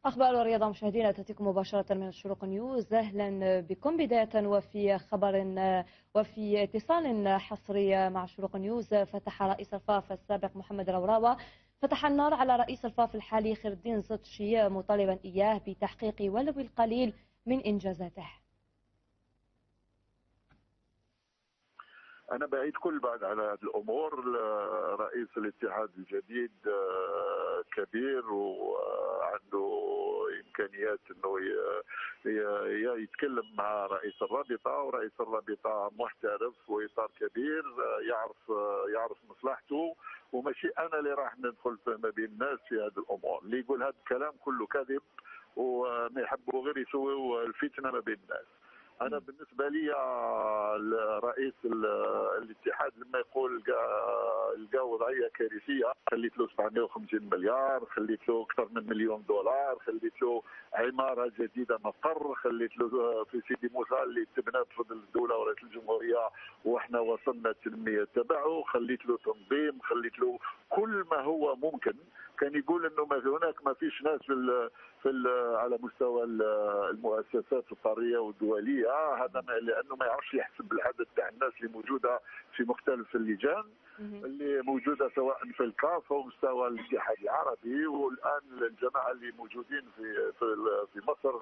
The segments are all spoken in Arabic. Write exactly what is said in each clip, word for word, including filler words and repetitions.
أخبار الرياضة مشاهدينا تأتيكم مباشرة من الشروق نيوز. أهلا بكم. بداية وفي خبر وفي اتصال حصري مع الشروق نيوز، فتح رئيس الفاف السابق محمد الروراوة فتح النار على رئيس الفاف الحالي خير الدين زتشي، مطالبا إياه بتحقيق ولو القليل من إنجازاته. أنا بعيد كل بعد على هذه الأمور. رئيس الاتحاد الجديد كبير وعنده إمكانيات أنه يتكلم مع رئيس الرابطة، ورئيس الرابطة محترف وإطار كبير يعرف يعرف مصلحته، وماشي أنا اللي راح ندخل ما بين الناس في هذه الأمور. اللي يقول هذا الكلام كله كذب وما يحبوا غير يسووا الفتنة ما بين الناس. أنا بالنسبة لي رئيس الاتحاد لما يقول لقى وضعية كارثية، خليت له سبعمائة وخمسين مليار، خليت له أكثر من مليون دولار، خليت له عمارة جديدة مقر، خليت له في سيدي موسى اللي تبنى بفضل الدولة ورئيس الجمهورية وإحنا وصلنا التنمية تبعه، خليت له تنظيم، خليت له كل ما هو ممكن. كان يقول انه ما هناك ما فيش ناس في ال في ال على مستوى المؤسسات القاريه والدوليه، هذا لانه ما يعرفش يحسب العدد تاع الناس اللي موجوده في مختلف اللجان اللي موجوده سواء في الكاف او مستوى الاتحاد العربي. والان الجماعه اللي موجودين في في في مصر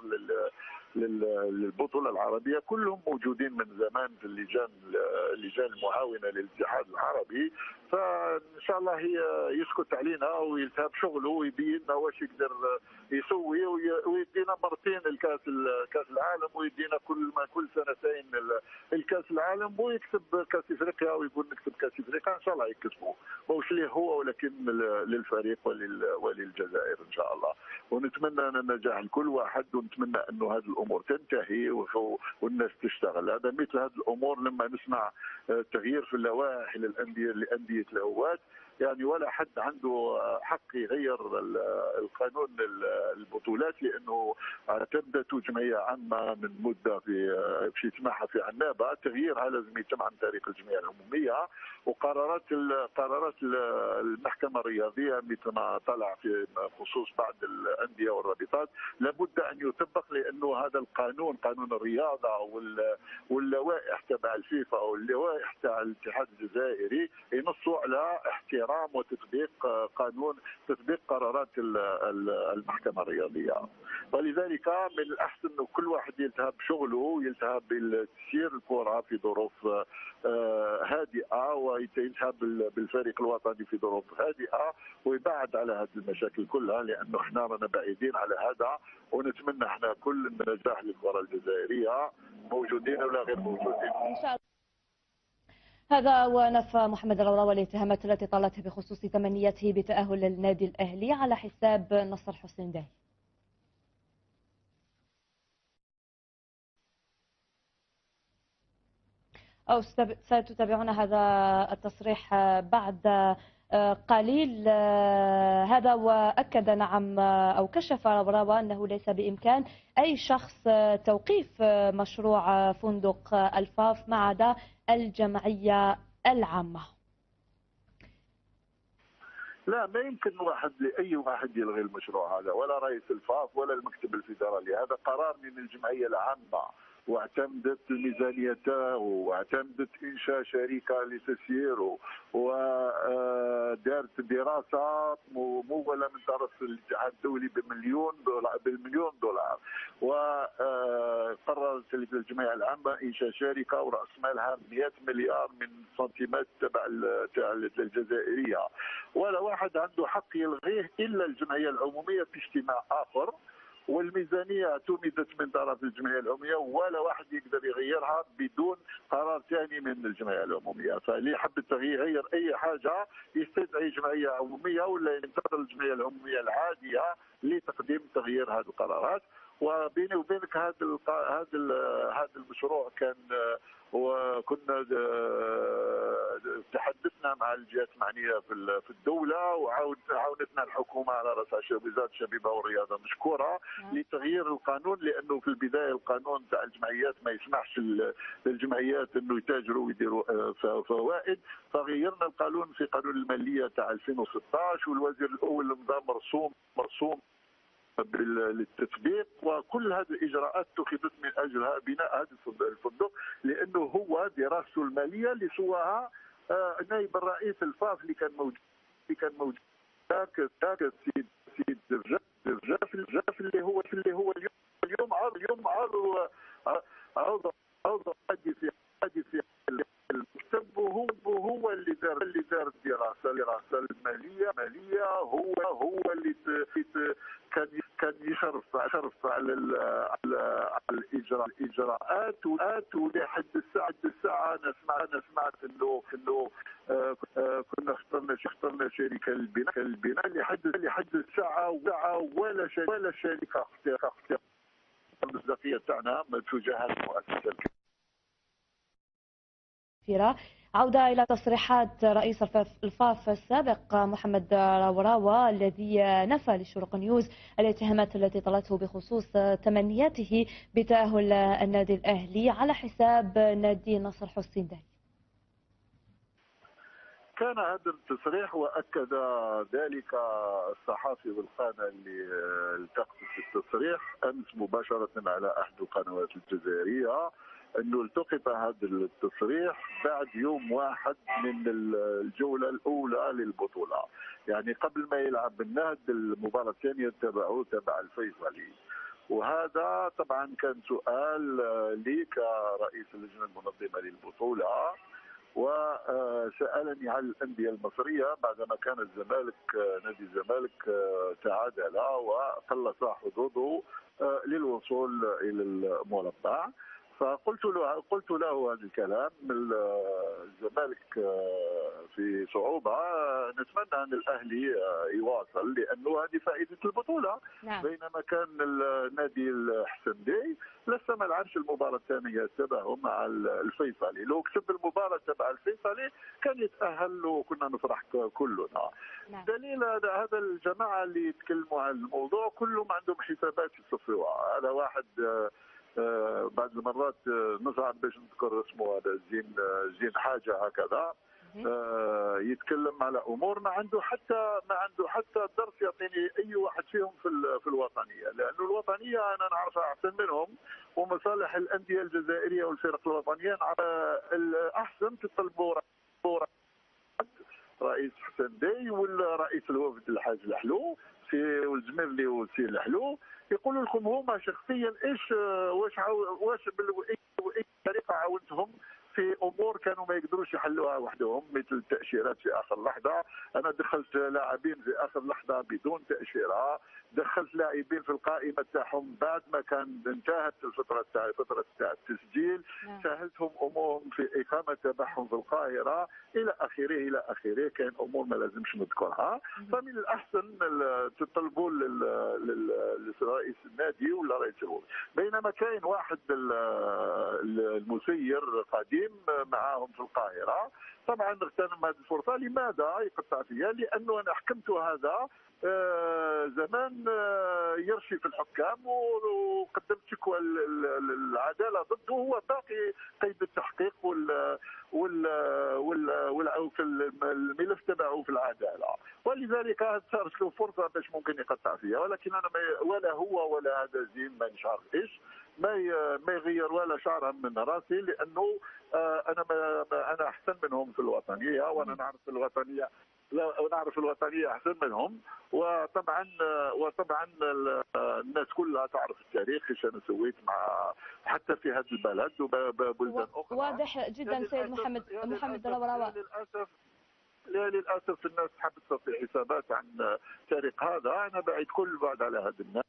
للبطوله العربيه كلهم موجودين من زمان في اللجان اللجان المعاونه للاتحاد العربي. فان شاء الله هي يسكت علينا ويلتهب شغله ويبين لنا واش يقدر يسوي، ويدينا مرتين الكاس كاس العالم، ويدينا كل ما كل سنتين الكاس العالم، ويكسب كاس افريقيا ويقول نكسب كاس افريقيا. ان شاء الله يكسبوا، مش ليه هو ولكن للفريق وللجزائر ان شاء الله. ونتمنى النجاح لكل واحد، ونتمنى انه هذه الامور تنتهي والناس تشتغل. هذا مثل هذه الامور لما نسمع تغيير في اللوائح للانديه لانديه الهوات، يعني ولا حد عنده حق يغير القانون البطولات، لانه اعتمدت جمعيه عامه من مده في في اجتماعها في عنابه. تغييرها لازم يتم عن طريق الجمعيه العموميه، وقرارات قرارات المحكمه الرياضيه مثل ما طلع في خصوص بعض الانديه والرابطات لابد ان يطبق، لانه هذا القانون قانون الرياضه واللوائح تبع الفيفا او اللوائح تاع الاتحاد الجزائري ينصوا على احترام وتطبيق قانون تطبيق قرارات المحكمه الرياضيه. ولذلك من الاحسن انه كل واحد يلتهب بشغله ويلتهب بتسيير الكره في ظروف هادئه، ويلتهب بالفريق الوطني في ظروف هادئه، ويبعد على هذه المشاكل كلها، لانه احنا رانا بعيدين على هذا. ونتمنى احنا كل النجاح للكره الجزائريه، موجودين ولا غير موجودين ان شاء الله. هذا ونفى محمد الروراوة الاتهامات التي طالته بخصوص تمنيته بتأهل النادي الأهلي على حساب نصر حسين داهي. أو ستتابعون هذا التصريح بعد قليل. هذا وأكد نعم أو كشف الروراوة أنه ليس بإمكان أي شخص توقيف مشروع فندق الفاف ما عدا الجمعية العامة. لا، ما يمكن واحد لأي واحد يلغي المشروع هذا، ولا رئيس الفاف ولا المكتب الفيدرالي. هذا قرار من الجمعية العامة، واعتمدت ميزانيته واعتمدت انشاء شركه لتسييره، ودارت دراسه مموله من طرف الاتحاد الدولي بمليون دولار بالمليون دولار، وقررت الجمعيه العامه انشاء شركه وراس مالها مئة مليار من سنتيمات تبع الجزائريه. ولا واحد عنده حق يلغيه الا الجمعيه العموميه في اجتماع اخر، والميزانيه اعتمدت من طرف الجمعيه العموميه، ولا واحد يقدر يغيرها بدون قرار ثاني من الجمعيه العموميه. فاللي يحب يغير اي حاجه يستدعي جمعيه عموميه ولا ينتظر الجمعيه العموميه العاديه لتقديم تغيير هذه القرارات. وبيني وبينك هذا هذا هذا المشروع كان، وكنا تحدثنا مع الجهات المعنيه في الدوله، وعاونتنا الحكومه على راس وزاره الشبيبه والرياضه مشكوره لتغيير القانون، لانه في البدايه القانون تاع الجمعيات ما يسمحش للجمعيات انه يتاجروا ويديروا فوائد. فغيرنا القانون في قانون الماليه تاع ألفين وستة عشر، والوزير الاول مضى مرسوم مرسوم للتطبيق، وكل هذه الاجراءات اتخذت من اجل بناء هذا الفندق، لانه هو دراسته الماليه اللي سواها نائب الرئيس الفاف اللي كان موجود اللي كان موجود ذاك ذاك السيد سيد رجاف رجاف اللي هو اللي هو اليوم اليوم عرض اليوم عرض عرض عرض حديث حديث المكتب، وهو هو اللي دار اللي دار الدراسه الدراسه الماليه ماليه هو هو اللي كان كان يشرف يشرف على على الاجراء الاجراءات ولحد الساعه الساعه انا سمعت انا سمعت انه انه كنا اخترنا اخترنا شركه للبناء البناء لحد لحد الساعه ولا شركه ولا شركه اختيار المصداقيه تاعنا تجاه المؤسسه. عودة إلى تصريحات رئيس الفاف السابق محمد راوراوا الذي نفى لشروق نيوز الاتهامات التي طالته بخصوص تمنياته بتأهل النادي الأهلي على حساب نادي نصر حسين داي. كان هذا التصريح واكد ذلك الصحافي والقناه اللي التقط في التصريح امس مباشره على احد القنوات الجزائريه، انه التقط هذا التصريح بعد يوم واحد من الجوله الاولى للبطوله، يعني قبل ما يلعب النهد المباراه الثانيه تبعه تبع الفيصلي. وهذا طبعا كان سؤال لي كرئيس اللجنه المنظمه للبطوله، وسالني عن الانديه المصريه بعدما كان الزمالك نادي الزمالك تعادل وقلص حظوظه للوصول الى المربع. فقلت له قلت له هذا الكلام، الزمالك في صعوبه، نتمنى ان الاهلي يواصل لانه هذه فائده البطوله. نعم. بينما كان النادي الحسن دي لسه ما لعبش المباراه الثانيه تبعه مع الفيصلي، لو كسب المباراه تبع الفيصلي كان يتاهل وكنا نفرح كلنا. نعم. دليل هذا الجماعه اللي يتكلموا عن الموضوع كلهم عندهم حسابات يصفوها. هذا واحد آه بعض المرات آه نصعب باش نذكر اسمه، هذا زين آه زين حاجه هكذا آه يتكلم على امور ما عنده حتى ما عنده حتى درس يعطيني اي واحد فيهم في في الوطنيه، لانه الوطنيه انا نعرفها احسن منهم، ومصالح الانديه الجزائريه والفرق الوطنيه الاحسن تطلبوا رئيس حسن داي والرئيس الوفد الحاج الحلو سي والزميرلي وسي الحلو يقولوا لكم هما شخصيا ايش واش واش باي طريقه عاونتهم في امور كانوا ما يقدروش يحلوها وحدهم، مثل التاشيرات في اخر لحظه. انا دخلت لاعبين في اخر لحظه بدون تاشيره، دخلت لاعبين في القائمه تاعهم بعد ما كان انتهت الفتره تاع الفتره تاع التسجيل، سهلتهم امورهم في اقامه تبعهم في القاهره الى اخره الى اخره. كان امور ما لازمش نذكرها، فمن الاحسن تطلبوا لرئيس النادي ولا رئيس الوفد. بينما كاين واحد المسير قديم معاهم في القاهره، طبعا اغتنم هذه الفرصه. لماذا يقطع فيها؟ لانه انا حكمت هذا آه زمان آه يرشي في الحكام وقدمت شكوى العداله ضده، هو باقي قيد التحقيق وال وال وال وال في الملف تبعه في العداله، ولذلك صارت له فرصه باش ممكن يقطع فيها. ولكن انا ولا هو ولا هذا زين ما نعرف ايش ما ما يغير ولا شعره من راسي، لانه آه انا ما انا احسن منهم في الوطنيه، وانا نعرف الوطنيه لا نعرف الوطنيه احسن منهم. وطبعا وطبعا الناس كلها تعرف التاريخ ايش انا سويت مع حتى في هذا البلد وبلدان اخرى. واضح جدا سيد محمد محمد راوراوا. للاسف للاسف الناس حبت تعطي حسابات عن تاريخ هذا، انا بعيد كل بعد على هذا الناس.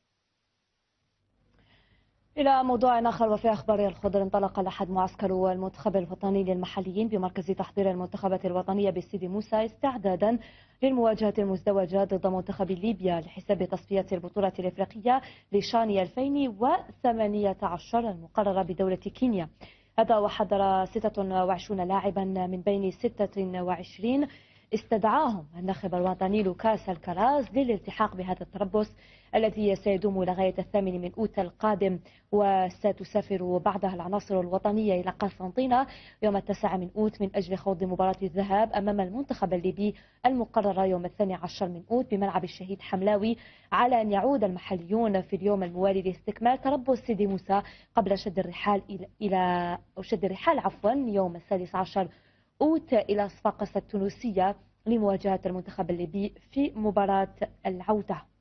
إلى موضوع آخر، وفي أخبار الخضر، انطلق لحد معسكر المنتخب الوطني للمحليين بمركز تحضير المنتخبات الوطنية بسيدي موسى استعدادا للمواجهة المزدوجة ضد منتخب ليبيا لحساب تصفية البطولة الإفريقية لشان ألفين وثمانية عشر المقررة بدولة كينيا. هذا وحضر ستة وعشرين لاعبا من بين ستة وعشرين استدعاهم الناخب الوطني لوكاس الكراز للالتحاق بهذا التربص الذي سيدوم لغاية الثامن من أوت القادم، وستسافر بعدها العناصر الوطنية إلى قسنطينة يوم التاسع من أوت من أجل خوض مباراة الذهاب أمام المنتخب الليبي المقررة يوم الثاني عشر من أوت بملعب الشهيد حملاوي، على أن يعود المحليون في اليوم الموالي لاستكمال تربص سيدي موسى قبل شد الرحال إلى أو شد الرحال عفوا يوم السادس عشر أوت إلى صفاقس التونسية لمواجهة المنتخب الليبي في مباراة العودة.